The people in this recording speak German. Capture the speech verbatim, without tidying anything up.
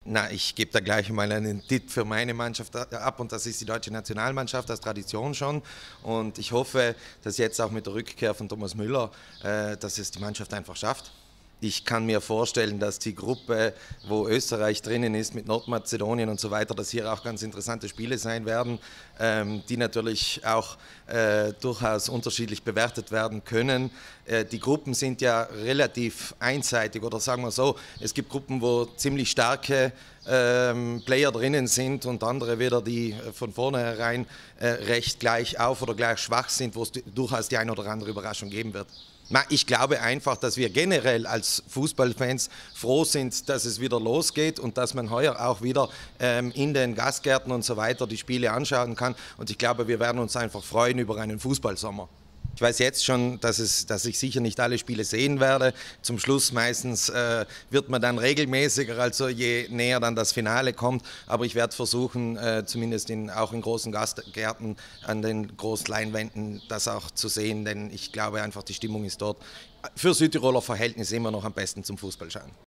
Na, ich gebe da gleich mal einen Tipp für meine Mannschaft ab und das ist die deutsche Nationalmannschaft, als Tradition schon. Und ich hoffe, dass jetzt auch mit der Rückkehr von Thomas Müller, äh, dass es die Mannschaft einfach schafft. Ich kann mir vorstellen, dass die Gruppe, wo Österreich drinnen ist, mit Nordmazedonien und so weiter, dass hier auch ganz interessante Spiele sein werden, ähm, die natürlich auch äh, durchaus unterschiedlich bewertet werden können. Äh, die Gruppen sind ja relativ einseitig oder sagen wir so, es gibt Gruppen, wo ziemlich starke ähm, Player drinnen sind und andere wieder, die von vornherein äh, recht gleich auf oder gleich schwach sind, wo es durchaus die eine oder andere Überraschung geben wird. Ich glaube einfach, dass wir generell als Fußballfans froh sind, dass es wieder losgeht und dass man heuer auch wieder ähm, in den Gastgärten und so weiter die Spiele anschauen kann. Und ich glaube, wir werden uns einfach freuen über einen Fußballsommer. Ich weiß jetzt schon, dass, es, dass ich sicher nicht alle Spiele sehen werde. Zum Schluss meistens äh, wird man dann regelmäßiger, also je näher dann das Finale kommt. Aber ich werde versuchen, äh, zumindest in, auch in großen Gastgärten an den großen Leinwänden das auch zu sehen. Denn ich glaube einfach, die Stimmung ist dort für Südtiroler Verhältnisse immer noch am besten zum Fußballschauen.